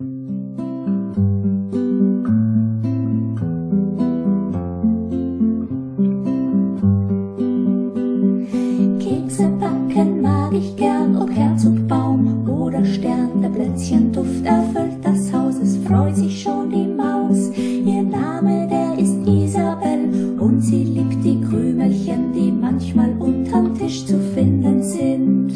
Kekse backen mag ich gern, ob Herzogbaum oder Stern. Der Plätzchenduft erfüllt das Haus, es freut sich schon die Maus. Ihr Name, der ist Isabel, und sie liebt die Krümelchen, die manchmal unterm Tisch zu finden sind.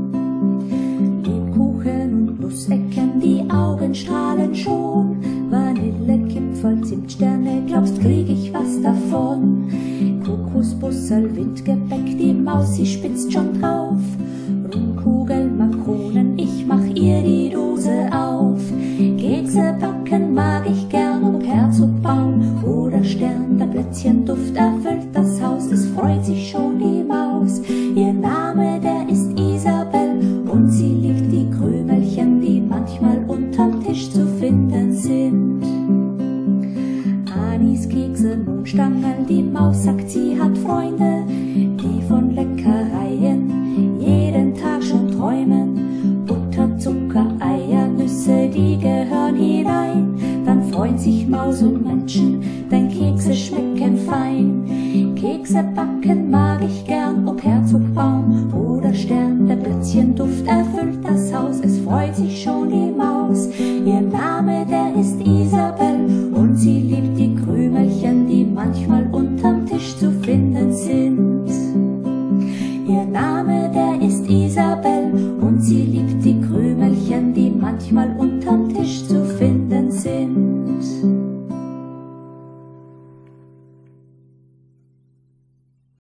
Lebkuchen und Nussecken, die Augen strahlen schon. Vanille, Kipferl, Zimtsterne, glaubst, krieg ich was davon? Kokosbussel, Windgebäck, die Maus, sie spitzt schon drauf. Rumkugeln, Makronen, ich mach ihr die Dose auf. Kekse backen mag ich gern, ob Herzogbaum oder Stern. Der Plätzchenduft erfüllt das Haus, es freut sich schon die Maus. Ihr Name, der ist Isabel, und sie liebt die Krümelchen, die manchmal unterm Tisch zu finden sind. Aniskekse, Mohnstangen, die Maus sagt, sie hat Freunde, die von Leckereien jeden Tag schon träumen. Butter, Zucker, Eier, Nüsse, die gehören hinein. Dann freuen sich Maus und Menschen, denn Kekse schmecken fein. Kekse backen mag ich gern, ob Herzogbaum oder Stern. Der Plätzchenduft erfüllt das Haus, es freut sich schon die Maus. Ihr Name, der ist Isabel, und sie liebt die Krümelchen, die manchmal unterm Tisch zu finden sind. Ihr Name,